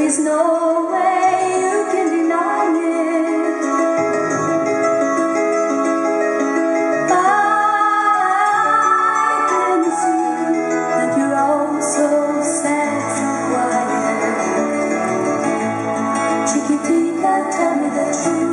is no way you can deny it. I can see that you're all so sad, so quiet. Chiquitita, tell me the truth.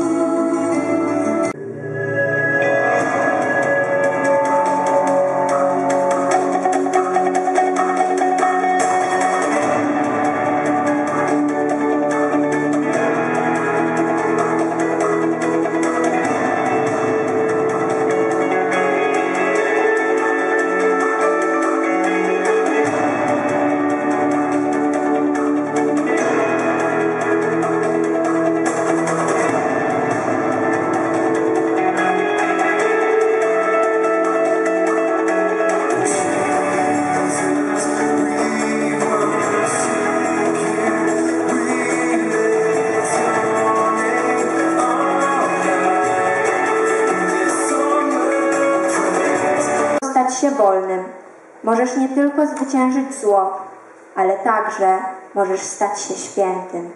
Stać się wolnym. Możesz nie tylko zwyciężyć zło, ale także możesz stać się świętym.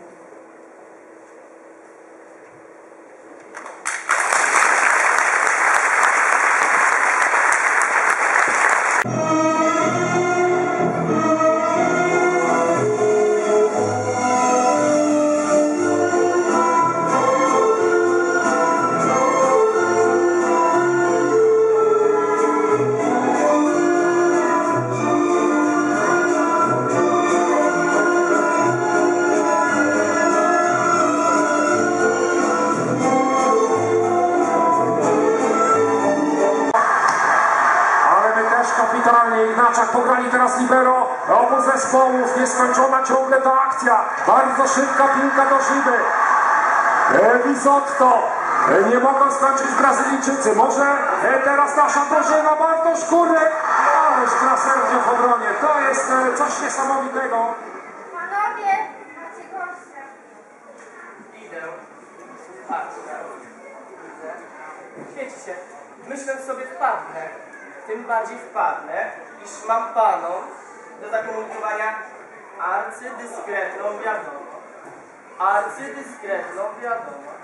Kapitalnie Ignaczak pograli teraz libero obu zespołów, nieskończona ciągle ta akcja, bardzo szybka piłka do szyby. Bizotto, nie mogą skończyć Brazylijczycy, może teraz nasza drużyna, Bartosz Kurek, ależ krasernie w obronie, to jest coś niesamowitego. Panowie, macie gościa. Idę, patrzę, widzę, świeci się, myślę sobie wpadnę. Tym bardziej wpadnę, iż mam panom do zakomunikowania arcydyskretną wiadomość. Arcydyskretną wiadomość.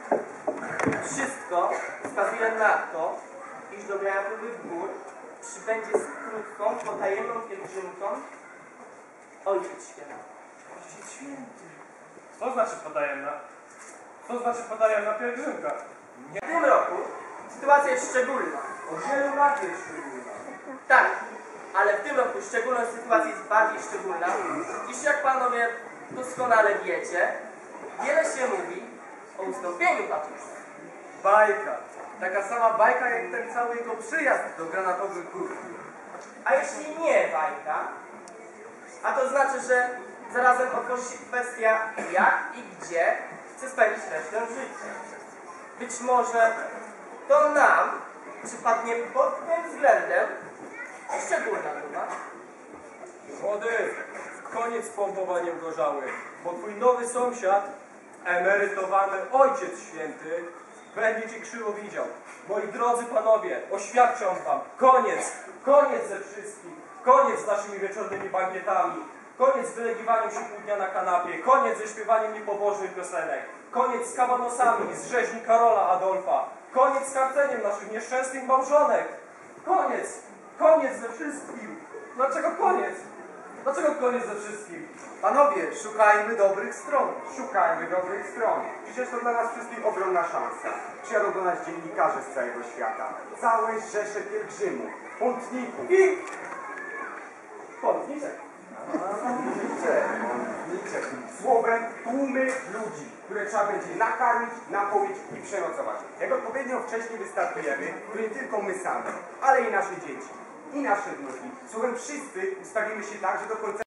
Wszystko wskazuje na to, iż do Granatowych Gór przybędzie z krótką, potajemną pielgrzymką Ojciec Święty. Ojciec Święty. Co znaczy potajemna? Co znaczy potajemna pielgrzymka? W tym roku sytuacja jest szczególna. Od wielu lat jest szczególna. Tak, ale w tym roku szczególna sytuacja jest bardziej szczególna, iż jak panowie doskonale wiecie, wiele się mówi o ustąpieniu papieża. Bajka. Taka sama bajka jak ten cały jego przyjazd do Granatowych Gór. A jeśli nie bajka, a to znaczy, że zarazem otworzy się kwestia jak i gdzie chce spędzić resztę życia. Być może to nam przypadnie pod tym względem szczególna duma. Młody, koniec z pompowaniem gorzały, bo twój nowy sąsiad, emerytowany Ojciec Święty, będzie cię krzywo widział. Moi drodzy panowie, oświadczam wam, koniec ze wszystkim, koniec z naszymi wieczornymi bankietami, koniec z wylegiwaniem się pół dnia na kanapie, koniec ze śpiewaniem niepobożnych piosenek, koniec z kabanosami, z rzeźni Karola Adolfa, koniec z karceniem naszych nieszczęsnych małżonek, koniec ze wszystkim. Dlaczego koniec? Dlaczego koniec ze wszystkim? Panowie, szukajmy dobrych stron. Szukajmy dobrych stron. Przecież to dla nas wszystkich ogromna szansa. Przyjadą do nas dziennikarze z całego świata. Całe rzesze pielgrzymów, pątników. I pątniczek. Pątniczek. Słowem tłumy ludzi, które trzeba będzie nakarmić, napoić i przenocować. Jak odpowiednio wcześniej wystartujemy, to nie tylko my sami, ale i nasze dzieci, i nasze wnuki. Słowem wszyscy ustawimy się tak, że do końca